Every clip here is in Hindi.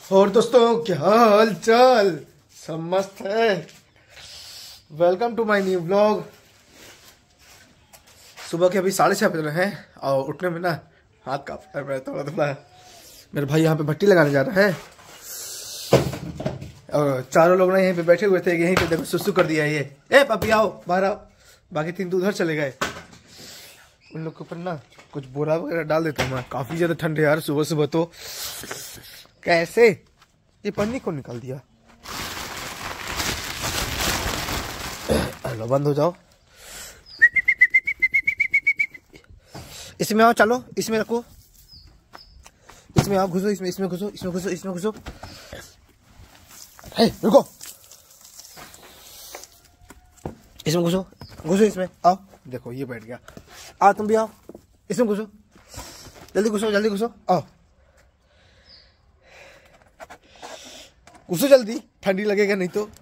और दोस्तों क्या हाल चाल, सब मस्त है। Welcome to my new vlog. सुबह के अभी 6:30 बज रहे हैं और उठने में ना हाथ कांप रहा है थोड़ा थोड़ा। मेरे भाई यहाँ पे भट्टी लगाने जा रहा है और चारों लोग ना यहीं पे बैठे हुए थे। यहीं पे देखो सुसु कर दिया ये। ए पापी आओ बाहर आओ। बाकी 3 तो उधर चले गए। उन लोग के ऊपर ना कुछ बोरा वगैरह डाल देता हूँ मैं। काफी ज्यादा ठंड है यार सुबह सुबह तो। कैसे ये पन्नी को निकाल दिया। हेलो बंद हो जाओ। इसमें आओ, चलो इसमें रखो, इसमें आओ, घुसो इसमें, इसमें घुसो, इसमें घुसो, इसमें घुसो। रुको, इसमें घुसो, घुसो इसमें आओ। देखो ये बैठ गया। आओ तुम भी आओ, इसमें घुसो, जल्दी घुसो, जल्दी घुसो, आओ घुसो जल्दी, ठंडी लगेगा नहीं तो।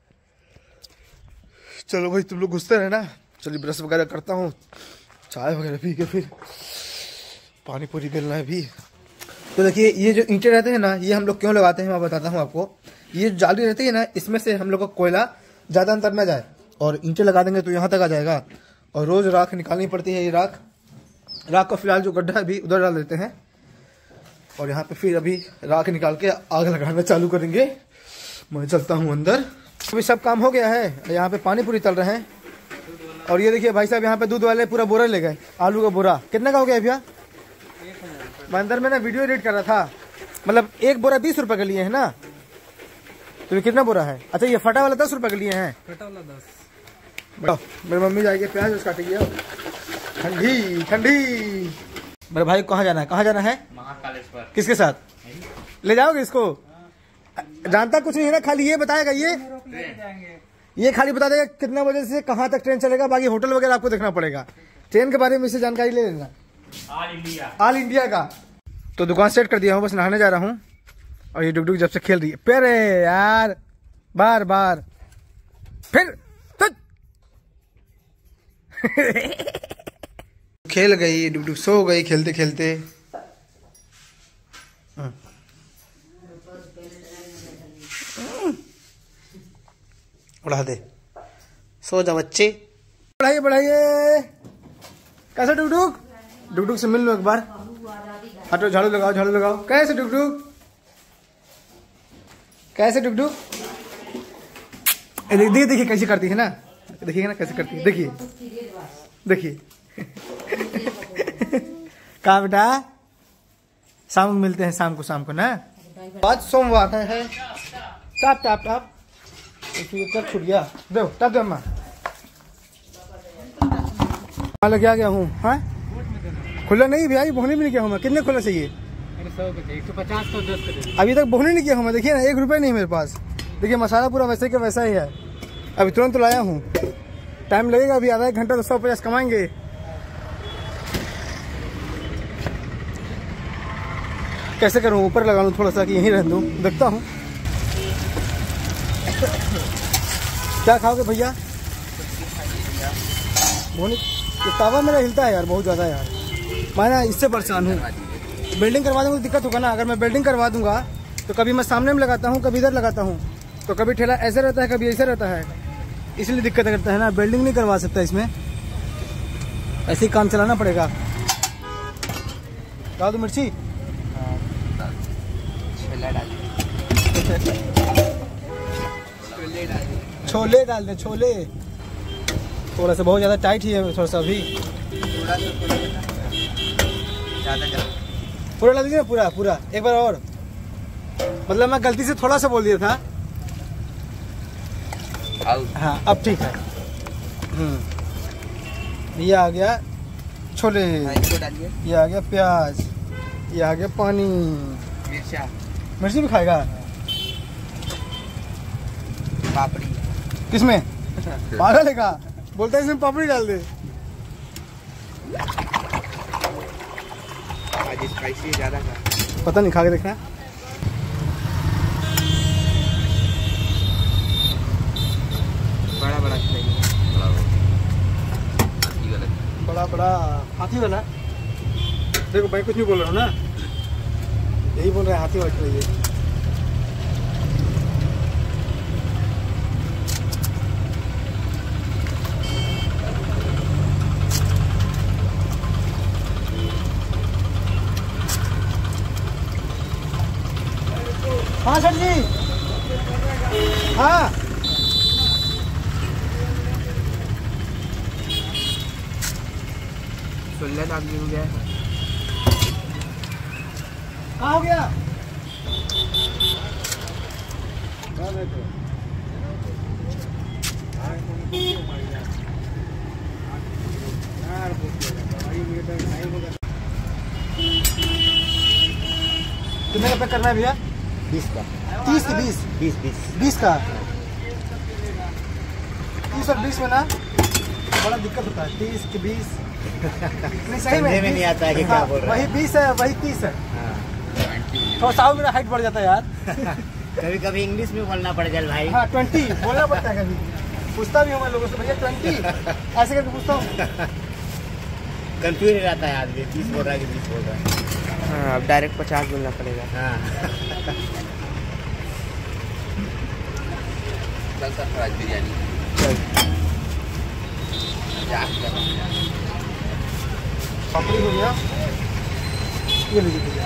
चलो भाई तुम लोग घुसते रहे ना। चलिए ब्रश वगैरह करता हूँ, चाय वगैरह पी के फिर पानी पूरी करना है भी। तो देखिए ये जो ईंटें रहते हैं ना, ये हम लोग क्यों लगाते हैं मैं बताता हूँ आपको। ये जाली रहती है ना, इसमें से हम लोग का कोयला ज़्यादा अंदर ना जाए और ईंटें लगा देंगे तो यहाँ तक आ जाएगा। और रोज़ राख निकालनी पड़ती है। ये राख का फिलहाल जो गड्ढा है अभी उधर डाल देते हैं और यहाँ पे फिर अभी राख निकाल के आग लगाना चालू करेंगे। मैं चलता हूँ अंदर। अभी सब काम हो गया है। यहाँ पे पानी पूरी तल रहे हैं और ये देखिए भाई साहब यहाँ पे दूध वाले पूरा बोरा ले गए। आलू का बोरा कितने का हो गया भैया? मैं अंदर में ना वीडियो एडिट कर रहा था। मतलब एक बोरा 20 रुपए का लिए है ना। तो ये कितना बोरा है? अच्छा ये फटा वाला 10 रुपए का लिए हैं। फटा वाला 10। मेरी मम्मी जाएगी प्याज काटेगी। ठंडी ठंडी। मेरे भाई कहाँ जाना है? कहाँ जाना है? महाकालेश्वर। किसके साथ ले जाओगे इसको? जानता कुछ नहीं है ना, खाली ये बताएगा। ये खाली बता देगा कितना बजे से कहाँ तक ट्रेन चलेगा। बाकी होटल वगैरह आपको देखना पड़ेगा। ट्रेन के बारे में इससे जानकारी ले लेना। ऑल इंडिया का। तो दुकान सेट कर दिया हूँ, बस नहाने जा रहा हूँ। और ये डुगडुग जब से खेल रही है पेरे यार बार बार फिर खेल गई डुगडुग, सो गई खेलते खेलते। उड़ा दे, सो जा बच्चे। बढ़ाइए बढ़ाइए। कैसे डुगडुग? डुगडुग से मिल लो एक बार। हटो, झाड़ू लगाओ, झाड़ू लगाओ। कैसे डुगडुग? कैसे डुगडुग? देखिए देखिए कैसे करती है ना। देखिए ना कैसे करती है। देखिए देखिए। कहा बेटा? शाम में मिलते हैं, शाम को ना। आज सोमवार है। टाप टाप टाप कब छूट गया? दो टप दे अम्मा। लेके आ गया हूँ। हाँ खुला नहीं भैया, भोने भी नहीं किया हूँ मैं। कितने खुला चाहिए? 150 तो 10 अभी तक भोने नहीं किया हूँ मैं। देखिए ना 1 रुपये नहीं मेरे पास। देखिए मसाला पूरा वैसे का वैसा ही है। अभी तुरंत तो लाया हूँ। टाइम लगेगा अभी आधा 1 घंटा तो 150 कमाएंगे। कैसे करूँ? ऊपर लगा लूँ थोड़ा सा कि यहीं रह दूँ। देखता हूँ क्या खाओगे भैया? भोनी तावा मेरा हिलता है यार बहुत ज़्यादा यार। मैं ना इससे परेशान हूँ। बिल्डिंग करवा दूँगा तो दिक्कत होगा ना। अगर मैं बिल्डिंग करवा दूंगा तो कभी मैं सामने में लगाता हूँ, कभी इधर लगाता हूँ, तो कभी ठेला ऐसे रहता है, कभी ऐसे रहता है। इसलिए दिक्कत करता है ना। बिल्डिंग नहीं करवा सकता इसमें, ऐसे ही काम चलाना पड़ेगा। डाल दो मिर्ची। छोले डाल दे, छोले थोड़ा सा। बहुत ज़्यादा टाइट ही है थोड़ा सा अभी। पूरा डाल दीजिए ना, पूरा पूरा एक बार और। मतलब मैं गलती से थोड़ा सा बोल दिया था। हाँ अब ठीक है। ये आ गया छोले, ये आ गया प्याज, ये आ गया पानी। मिर्ची भी खाएगा? पापड़ी किसमें? पागल है का? बोलता है इसमें पापड़ी डाल दे। स्पाइसी ज्यादा का पता नहीं, खा के देखना। बड़ा बड़ा बड़ा बड़ा हाथी वाला। देखो भाई कुछ नहीं बोल रहा हूँ ना, यही बोल रहा है हाथी वाला चाहिए। हाँ सर जी, हाँ 16 लाख हो गया। कहाँ हो गया? कितने का पैक करना है भैया? 20 का। 30 की 20? 20 का। 30 और 20 में ना बड़ा दिक्कत होता है। 30 की 20 नहीं, सही में नहीं आता है कि क्या बोल रहा है। वही 20 है, वही 30 है। थोड़ा सा मेरा हाइट बढ़ जाता है यार। कभी कभी इंग्लिश में बोलना पड़ जाए भाई। हाँ 20 बोलना पड़ता है। कभी पूछता भी हूँ मैं लोगों से, भैया 20 ऐसे करके पूछता हूँ। कंफ्यूज हो जाता है आदमी, 30 बोल रहा है कि 20 बोल रहा है। हाँ, अब डायरेक्ट 50 बोलना पड़ेगा। हाँ चल सरफराज बिरयानी पापड़ी हो गया, ये लीजिए भैया।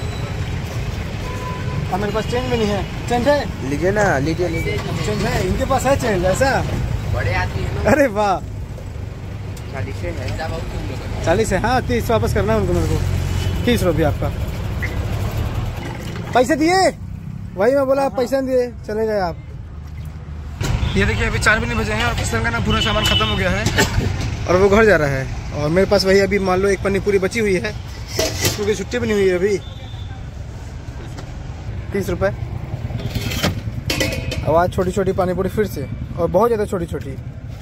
अब मेरे पास चेंज भी नहीं है। चेंज है? लीजिए ना, लीजिए। चेंज है, इनके पास है चेंज ऐसा? बड़े आदमी है ना। अरे वाह, 40 है। 40 है। हाँ 30 वापस करना है उनको मेरे को। 30 रुपये आपका। पैसे दिए? वही मैं बोला, आप पैसे नहीं दिए, चले गए आप। ये देखिए अभी 4 भी नहीं बजे हैं और किसान का ना पूरा सामान खत्म हो गया है और वो घर जा रहा है। और मेरे पास वही अभी मान लो एक पन्नी पूरी बची हुई है, स्कूल की छुट्टी भी नहीं हुई है अभी। 30 रुपये। आवाज़ छोटी छोटी पानी पूरी फिर से, और बहुत ज़्यादा छोटी छोटी।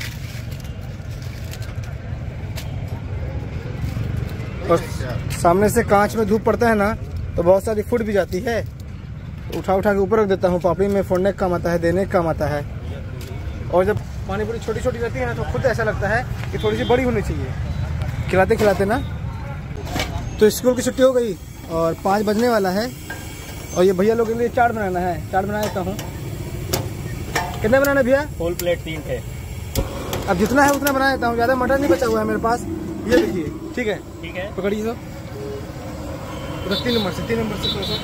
और सामने से कांच में धूप पड़ता है ना तो बहुत सारी फूट भी जाती है, तो उठा उठा के ऊपर रख देता हूँ। पापड़ी में फोड़ने का काम आता है, देने का काम आता है। और जब पानी पूरी छोटी छोटी रहती है ना तो खुद ऐसा लगता है कि थोड़ी सी बड़ी होनी चाहिए खिलाते खिलाते ना। तो स्कूल की छुट्टी हो गई और 5 बजने वाला है और ये भैया लोगों के लिए चाट बनाना है। चाट बना देता हूँ। कितने बनाना भैया? फुल प्लेट 3 थे। अब जितना है उतना बना देता हूँ, ज़्यादा मटर नहीं बचा हुआ है मेरे पास। ये देखिए, ठीक है? ठीक है, पकड़िए तो पूरा 3 नंबर से 3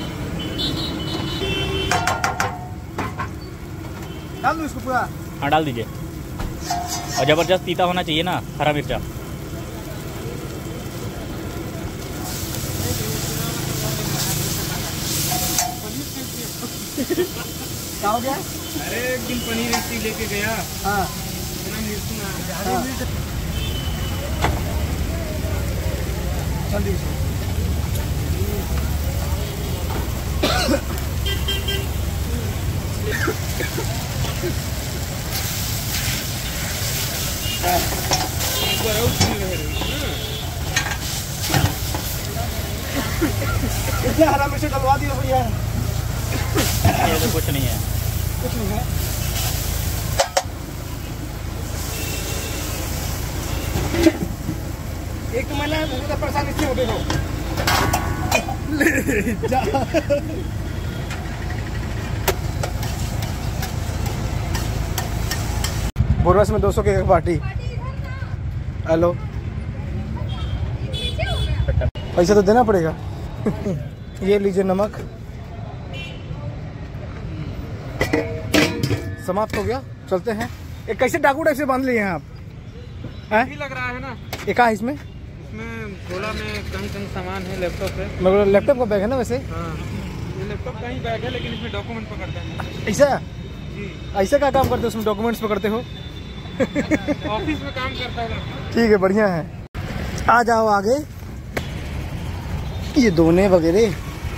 डाल दो इसको पूरा। हाँ डाल दीजिए। और जबरदस्त तीता होना चाहिए ना, हरा मिर्चा। क्या हो गया? अरे एक दिन पनीर इतनी लेके गया। हाँ चल दीजिए। इतना हरा मिर्च डलवा दिया भैया। ये तो कुछ नहीं है। कुछ नहीं है। एक तो मैंने मुझे परेशान इससे हो देखो ले जा। बोरस में 200 की एक पार्टी। हेलो, पैसा तो देना पड़ेगा। ये लीजिए नमक। समाप्त हो गया, चलते हैं। एक कैसे डाकू टाइप से बांध लिए हैं आप? हैं? लग रहा है ना। एक है इसमें झोला में कहीं कहीं सामान है, लैपटॉप है। मतलब लैपटॉप का बैग है ना वैसे? हाँ, ये लैपटॉप का ही बैग है लेकिन इसमें डॉक्यूमेंट पकड़ता है। ऐसा? जी, ऐसा क्या काम करते हो उसमें, डॉक्यूमेंट्स पकड़ते हो? ऑफिस में काम करता है। ठीक है, बढ़िया है। आ जाओ आगे। ये दोने वगैरह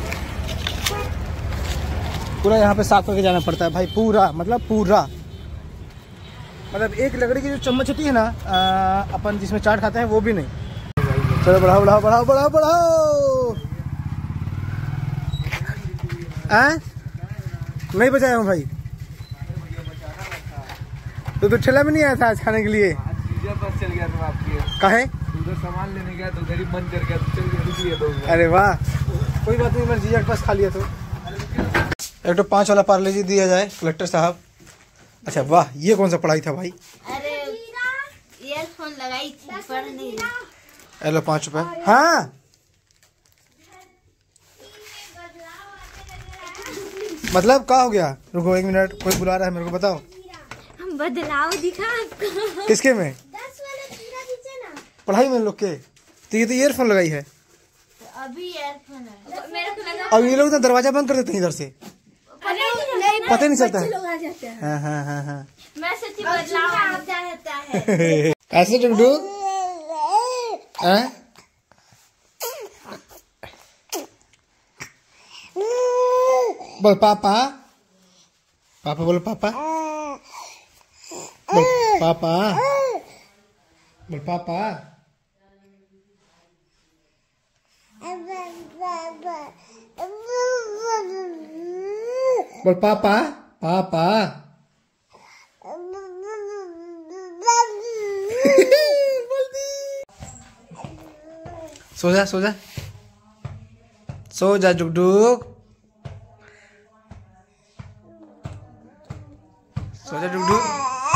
पूरा यहाँ पे साफ करके जाना पड़ता है भाई, पूरा मतलब पूरा। मतलब एक लकड़ी की जो चम्मच होती है ना अपन जिसमें चाट खाते हैं वो भी नहीं। चलो बढ़ाओ बढ़ाओ बढ़ाओ बढ़ाओ बढ़ाओ। नहीं बचाया हूँ भाई। तो ठेला में नहीं आया था आज खाने के लिए? पास चल गया था आपके। काहे? उधर सामान लेने गया तो उधर ही मन कर गया तो चल गया, रुक लिया तो। अरे वाह, कोई बात नहीं, मैं जीजा के पास खा लिया तो। एक तो 5 वाला पार्ले जी दिया जाए कलेक्टर साहब। अच्छा वाह, ये कौन सा पढ़ाई था भाई? अरे ईयरफोन लगाई थी पर नहीं। हेलो 5 रुपए। हाँ मतलब क्या हो गया? रुको 1 मिनट, कोई बुला रहा है, मेरे को बताओ। बदलाव दिखा आपको। किसके में? पढ़ाई में लोग के। तो ये तो ईयरफोन लगाई है। अभी ईयरफोन है मेरे को लगा। अब ये लोग तो दरवाजा बंद कर देते हैं इधर से, पता ही नहीं चलता है। लोग आ जाते हैं। हाँ हाँ हाँ हाँ। मैं सच्ची बदलाव आता है। ऐसे टुकटू बोल पापा, पापा बोलो पापा, बोल पापा, बोल पापा। बोल पापा पापा। सो जा सो जा सो जा डुगडुग, सो जा डुगडुग।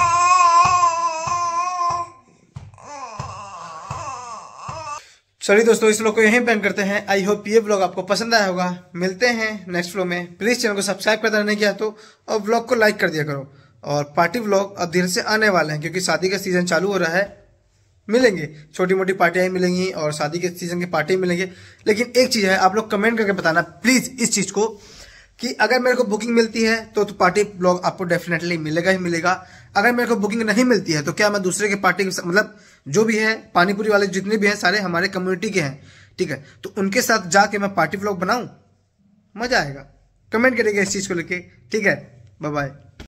चलिए दोस्तों, इस लोग को यहीं पेंट करते हैं। आई होप ये ब्लॉग आपको पसंद आया होगा। मिलते हैं नेक्स्ट व्लॉग में। प्लीज चैनल को सब्सक्राइब कर नहीं किया तो, और ब्लॉग को लाइक कर दिया करो। और पार्टी ब्लॉग अब धीरे से आने वाले हैं, क्योंकि शादी का सीजन चालू हो रहा है। मिलेंगे, छोटी मोटी पार्टियां मिलेंगी और शादी के सीजन की पार्टी मिलेंगे। लेकिन एक चीज है, आप लोग कमेंट करके बताना प्लीज इस चीज को, कि अगर मेरे को बुकिंग मिलती है तो पार्टी ब्लॉग आपको डेफिनेटली मिलेगा ही मिलेगा। अगर मेरे को बुकिंग नहीं मिलती है तो क्या मैं दूसरे के पार्टी, मतलब जो भी है पानीपुरी वाले जितने भी हैं सारे हमारे कम्युनिटी के हैं, ठीक है, तो उनके साथ जाके मैं पार्टी ब्लॉग बनाऊं, मजा आएगा। कमेंट करिएगा इस चीज को लेके, ठीक है। Bye bye.